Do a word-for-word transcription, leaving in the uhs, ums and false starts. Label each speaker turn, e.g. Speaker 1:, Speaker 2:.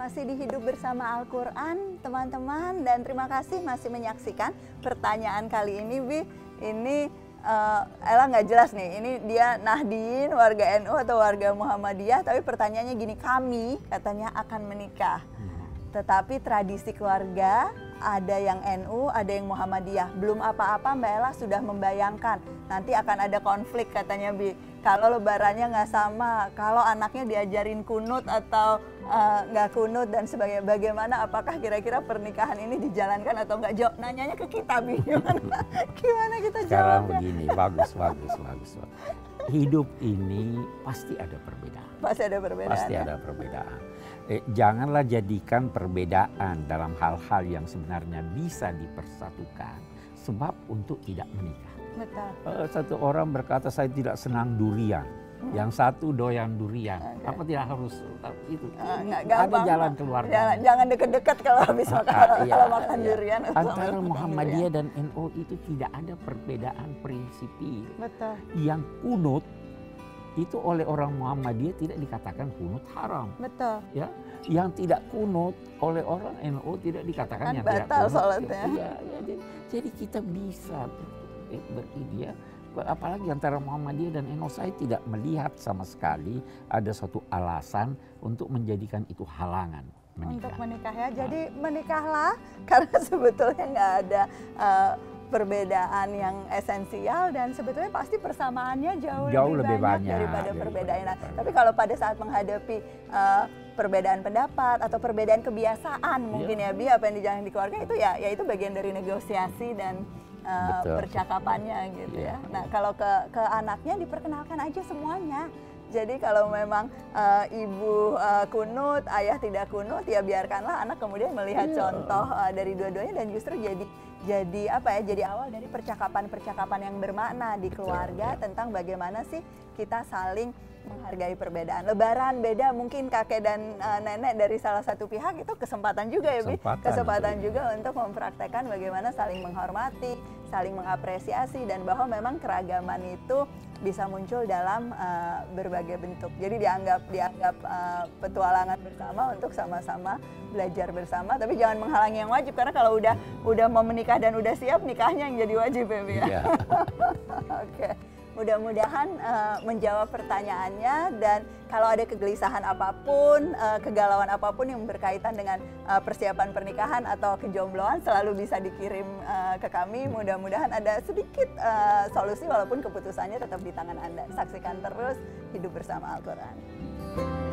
Speaker 1: Masih di Hidup Bersama Al-Quran, teman-teman, dan terima kasih masih menyaksikan pertanyaan kali ini, Bi. Ini uh, Ella nggak jelas nih, ini dia Nahdien, warga N U atau warga Muhammadiyah, tapi pertanyaannya gini, kami katanya akan menikah. Tetapi tradisi keluarga ada yang N U, ada yang Muhammadiyah. Belum apa-apa Mbak Ella sudah membayangkan nanti akan ada konflik katanya, Bi. Kalau lebarannya nggak sama, kalau anaknya diajarin kunut atau nggak uh, kunut dan sebagainya. Bagaimana, apakah kira-kira pernikahan ini dijalankan atau nggak? Jawab, nanyanya ke kita, Bi. Gimana, gimana kita jawabnya?
Speaker 2: Sekarang begini, bagus, bagus, bagus. Hidup ini pasti ada perbedaan.
Speaker 1: Pasti ada perbedaan.
Speaker 2: Pasti
Speaker 1: ya?
Speaker 2: ada perbedaan. Eh, janganlah jadikan perbedaan dalam hal-hal yang sebenarnya bisa dipersatukan sebab untuk tidak menikah.
Speaker 1: Betul.
Speaker 2: Eh, satu orang berkata saya tidak senang durian, hmm. yang satu doyan durian. Okay. Apa tidak harus itu?
Speaker 1: Uh,
Speaker 2: ada jalan keluar.
Speaker 1: Jangan, jangan deket-deket kalau habis makan, ah, kalau, iya, kalau makan iya. durian.
Speaker 2: Antara Muhammadiyah dan N U itu tidak ada perbedaan prinsipil.
Speaker 1: Betul.
Speaker 2: Yang kunut itu oleh orang Muhammadiyah tidak dikatakan kunut haram.
Speaker 1: Betul.
Speaker 2: Ya, yang tidak kunut oleh orang N U tidak dikatakan
Speaker 1: kan
Speaker 2: yang tidak
Speaker 1: batal
Speaker 2: kunut.
Speaker 1: Sholatnya.
Speaker 2: Ya, ya, jadi, jadi kita bisa beridia, apalagi antara Muhammadiyah dan N U, saya tidak melihat sama sekali ada suatu alasan untuk menjadikan itu halangan menikah.
Speaker 1: Untuk menikah ya, jadi menikahlah karena sebetulnya nggak ada uh, perbedaan yang esensial dan sebetulnya pasti persamaannya jauh,
Speaker 2: jauh
Speaker 1: lebih,
Speaker 2: lebih
Speaker 1: banyak,
Speaker 2: banyak
Speaker 1: daripada
Speaker 2: lebih
Speaker 1: perbedaan.
Speaker 2: banyak.
Speaker 1: Tapi kalau pada saat menghadapi uh, perbedaan pendapat atau perbedaan kebiasaan yeah. mungkin ya, Bi, apa yang dijalani di keluarga itu ya, ya itu bagian dari negosiasi dan uh, percakapannya gitu yeah. ya. Nah kalau ke ke anaknya diperkenalkan aja semuanya. Jadi kalau memang uh, ibu uh, kunut, ayah tidak kunut, ya biarkanlah anak kemudian melihat yeah. contoh uh, dari dua-duanya dan justru jadi jadi apa ya? Jadi awal dari percakapan-percakapan yang bermakna di keluarga. Betul, ya. Tentang bagaimana sih kita saling menghargai perbedaan. Lebaran beda, mungkin kakek dan uh, nenek dari salah satu pihak itu kesempatan juga ya, Bi. Kesempatan, kesempatan juga ya. Untuk mempraktekkan bagaimana saling menghormati, saling mengapresiasi, dan bahwa memang keragaman itu bisa muncul dalam uh, berbagai bentuk. Jadi dianggap dianggap uh, petualangan bersama untuk sama-sama belajar bersama, tapi jangan menghalangi yang wajib, karena kalau udah udah mau menikah dan udah siap, nikahnya yang jadi wajib ya, Bi. Ya? Oke. Mudah-mudahan uh, menjawab pertanyaannya, dan kalau ada kegelisahan apapun, uh, kegalauan apapun yang berkaitan dengan uh, persiapan pernikahan atau kejombloan, selalu bisa dikirim uh, ke kami. Mudah-mudahan ada sedikit uh, solusi walaupun keputusannya tetap di tangan Anda. Saksikan terus Hidup Bersama Al-Quran.